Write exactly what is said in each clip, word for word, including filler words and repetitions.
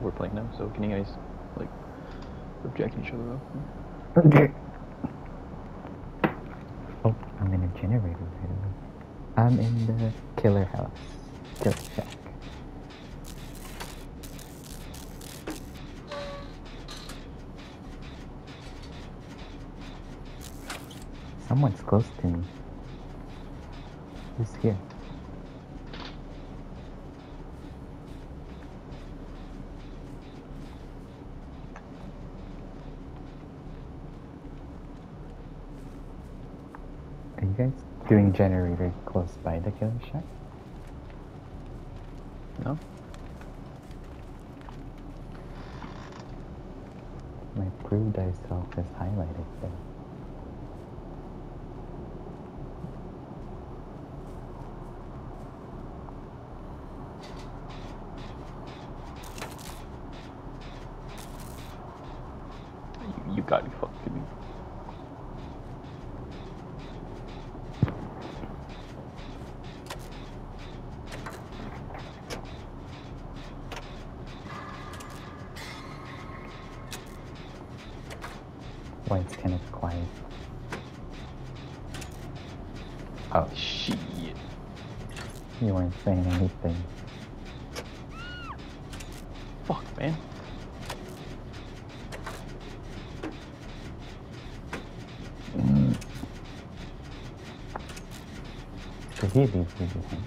we're playing now, so can you guys, like, object each other up? Okay. Oh, I'm in a generator right away. I'm in the killer house. Killer shack. Someone's close to me. Who's here? Are you guys doing generator close by the killer shack? No? My prove thyself is highlighted there. You, you gotta be fucking kidding me. Why it's kind of quiet. Oh, Shit. you weren't saying anything. Fuck, man. Should he leave you behind?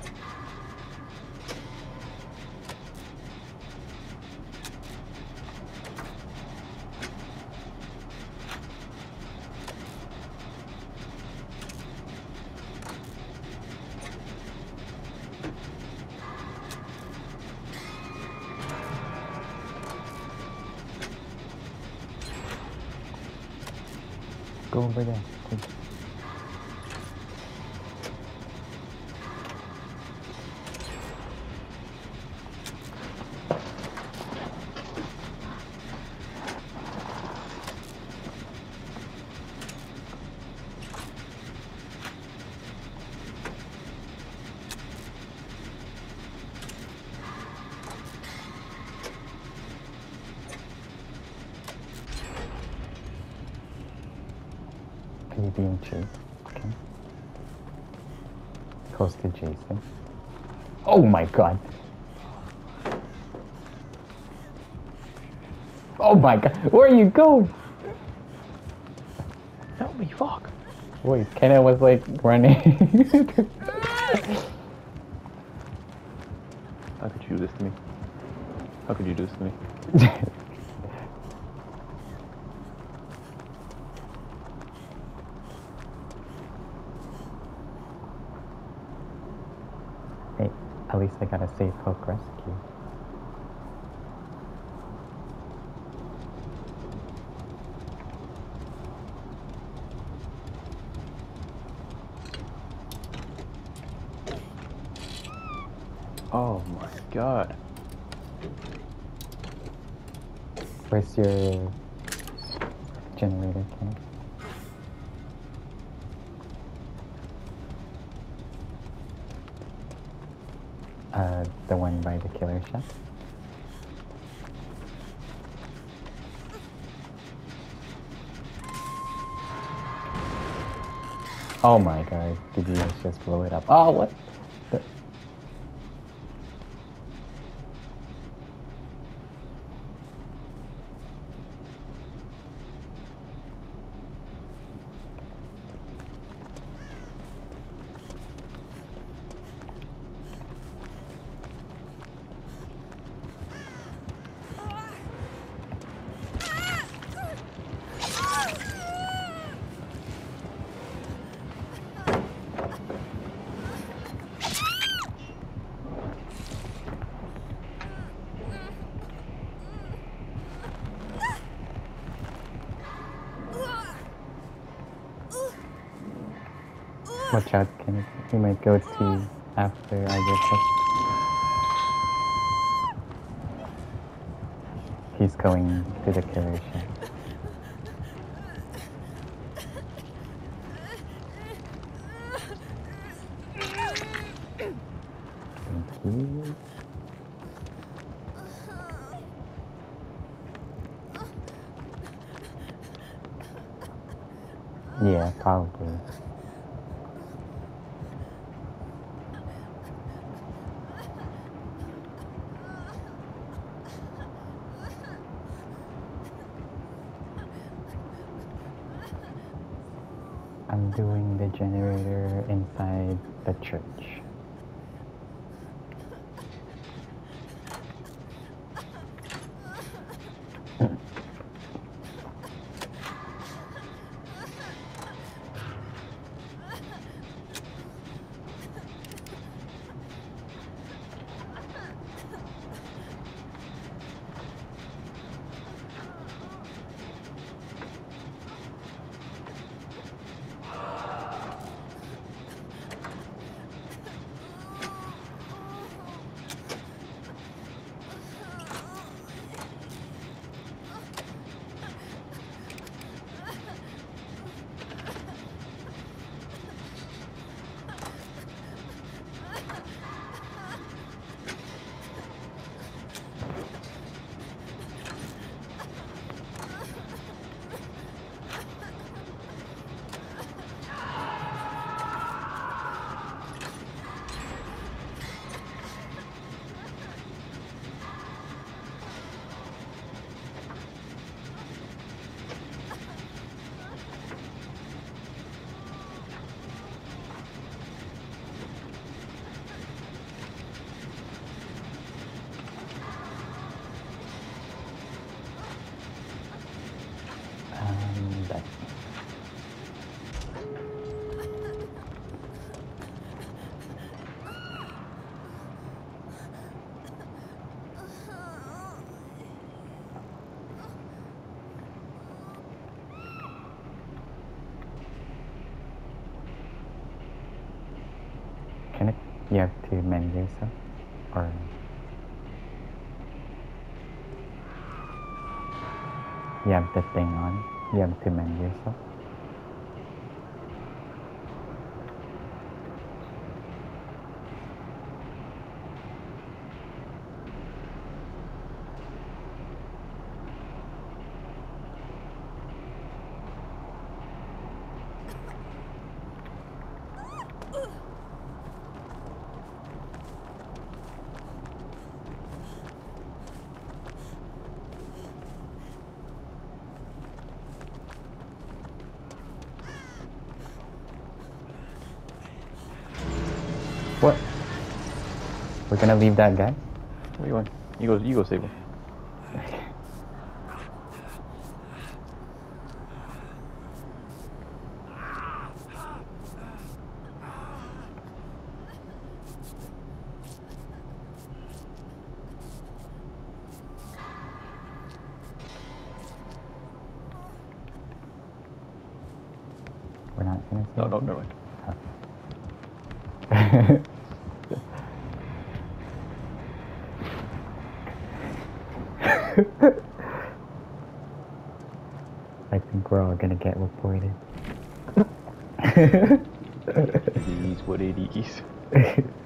Go over there, quick. Are you being chased? Okay. Close to Jason. Oh my god! Oh my god! Where you go? Help me, fuck. Wait, Kenna was like running. How could you do this to me? How could you do this to me? Hey, at least I got a safe hook rescue. Oh my god. Where's your generator, Kenna? Uh, the one by the killer shack? Oh my god, did you guys just blow it up? Oh, what? The... Watch out, Kenneth. He might go to you after I get hooked. He's going to the killer shack. Thank you. Yeah, probably. I'm doing the generator inside the church. Um, that's Can it, you have to mend yourself? Or you have the thing on? You have to mend yourself? What? We're gonna leave that guy? Where you going? You go. You go save him. We're not gonna No, save no, him? never mind. I think we're all gonna get reported. It is what it is.